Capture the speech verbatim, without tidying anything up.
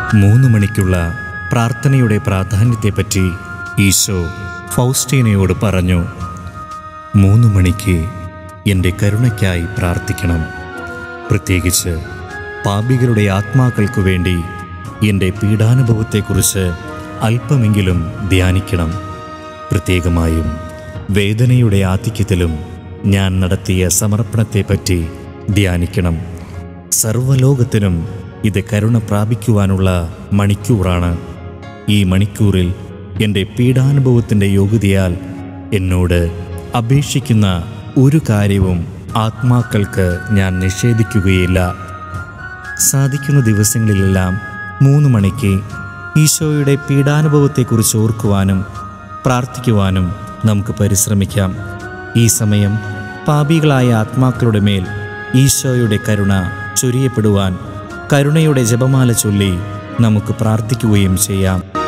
മൂന്ന് മണിക്കുള്ള പ്രാർത്ഥനയുടെ പ്രാധാന്യത്തെപ്പറ്റി ഈശോ ഫൗസ്റ്റീനയോട് പറഞ്ഞു. മൂന്ന് മണിക്ക് എൻ്റെ കരുണയ്ക്കായി പ്രാർത്ഥിക്കണം. പ്രത്യേകിച്ച് പാപികളുടെ ആത്മാക്കൾക്കു വേണ്ടി എൻ്റെ പീഡാനുഭവത്തെക്കുറിച്ച് അല്പമെങ്കിലും ധ്യാനിക്കണം. പ്രത്യേകമായും വേദനയുടെ ആധിക്യത്തിലും ഞാൻ നടത്തിയ സമർപ്പണത്തെപ്പറ്റി ധ്യാനിക്കണം. സർവ്വലോകത്തിനും ഇത് കരുണ പ്രാപിക്കുവാനുള്ള മണിക്കൂറാണ്. ഈ മണിക്കൂറിൽ എൻ്റെ പീഡാനുഭവത്തിൻ്റെ യോഗ്യതയാൽ എന്നോട് അപേക്ഷിക്കുന്ന ഒരു കാര്യവും ആത്മാക്കൾക്ക് ഞാൻ നിഷേധിക്കുകയില്ല. സാധിക്കുന്ന ദിവസങ്ങളിലെല്ലാം മൂന്ന് മണിക്ക് ഈശോയുടെ പീഡാനുഭവത്തെക്കുറിച്ച് ഓർക്കുവാനും പ്രാർത്ഥിക്കുവാനും നമുക്ക് പരിശ്രമിക്കാം. ഈ സമയം പാപികളായ ആത്മാക്കളുടെ മേൽ ഈശോയുടെ കരുണ ചൊരിയപ്പെടുവാൻ കരുണയുടെ ജപമാല ചൊല്ലി നമുക്ക് പ്രാർത്ഥിക്കുകയും ചെയ്യാം.